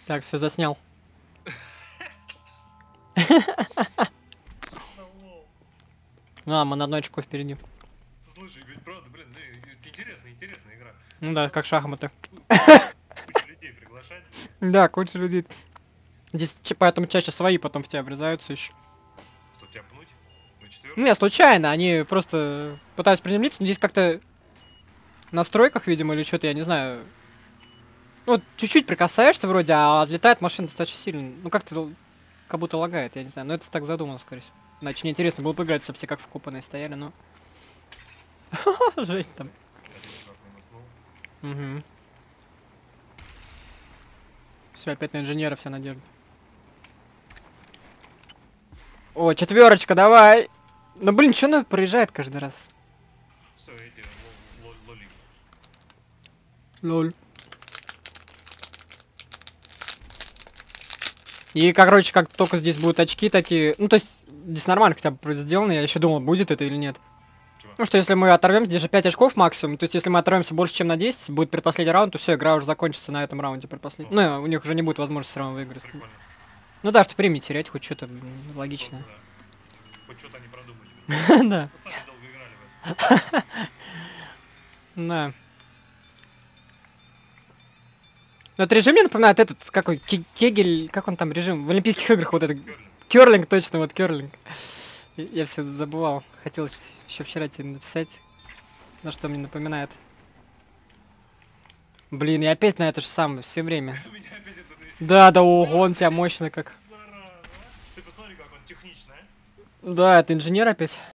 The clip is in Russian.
Так, все заснял. Ну, мы на одну очку впереди. Слушай, ведь правда, блин, интересная игра. Ну да, как шахматы. Кучу людей приглашать. Да, куча людей. Здесь поэтому чаще свои потом в тебя врезаются еще. Что, тебя пнуть? На четвертый? Ну, я случайно, они просто пытаются приземлиться, но здесь как-то в настройках, видимо, или что-то, я не знаю. Ну, вот чуть-чуть прикасаешься вроде, а взлетает машина достаточно сильно. Ну, как-то как будто лагает, я не знаю. Но это так задумано, скорее всего. Иначе неинтересно было поиграть, если бы все как вкопанные стояли, но... Жесть там. Угу. Все, опять на инженера вся надежда. О, четверочка, давай! Ну блин, что она проезжает каждый раз? Все, эти лоли. Лоль. И, короче, как только здесь будут очки такие... Ну, то есть, здесь нормально хотя бы сделано. Я еще думал, будет это или нет. Чего? Ну, что если мы оторвемся, здесь же 5 очков максимум. То есть, если мы оторвемся больше, чем на 10, будет предпоследний раунд, то все, игра уже закончится на этом раунде предпоследний. Ну, у них уже не будет возможности все равно выиграть. Прикольно. Ну да, что премии терять, хоть что-то логично. Да. Хоть что-то они продумали. Да. Мы сами долго играли в это. Да. Но этот режим мне напоминает этот, какой, Кегель, как он там режим, в Олимпийских играх вот этот, Кёрлинг. керлинг, точно, вот керлинг. Я все забывал, хотел еще вчера тебе написать, на что мне напоминает. Блин, я опять на это же самое, все время. У меня опять это... Да, ого, он тебя мощно как. Зараза, а? Ты посмотри, как он технично, а? Да, это инженер опять.